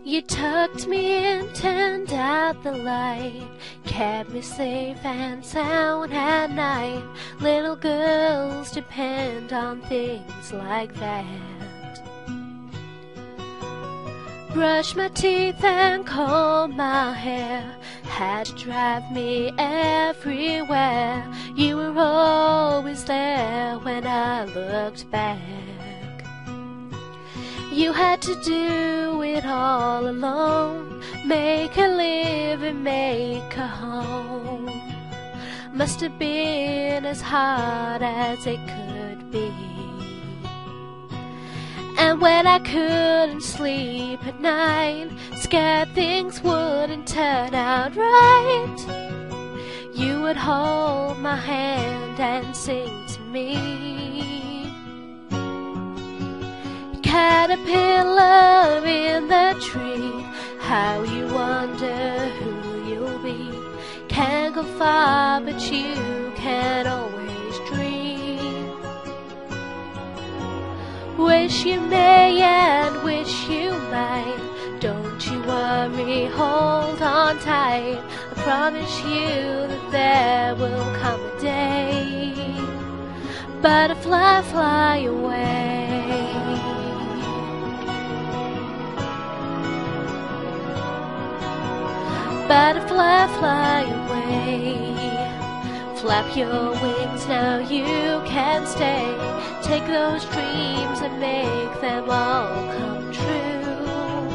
You tucked me in, turned out the light, kept me safe and sound at night. Little girls depend on things like that. Brush my teeth and comb my hair, had to drive me everywhere. You were always there when I looked back. You had to do it all alone, make a living, make a home. Must have been as hard as it could be. And when I couldn't sleep at night, scared things wouldn't turn out right, you would hold my hand and sing to me. Caterpillar in the tree, how you wonder who you'll be. Can't go far, but you can always dream. Wish you may and wish you might. Don't you worry, hold on tight. I promise you that there will come a day. Butterfly, fly away. Butterfly, fly away. Flap your wings, now you can stay. Take those dreams and make them all come true.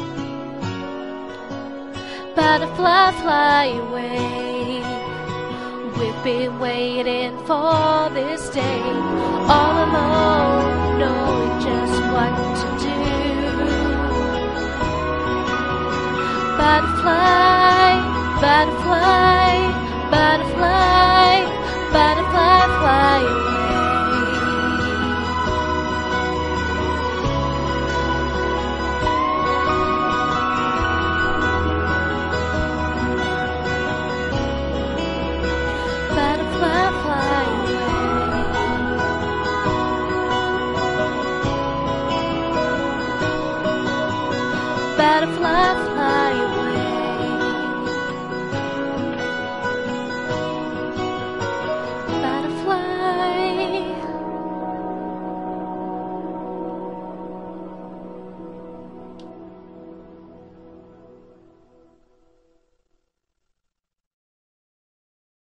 Butterfly, fly away. We've been waiting for this day, all alone, knowing just what to do. Butterfly, butterfly, butterfly, butterfly, fly away. Butterfly, fly away. Butterfly, fly away.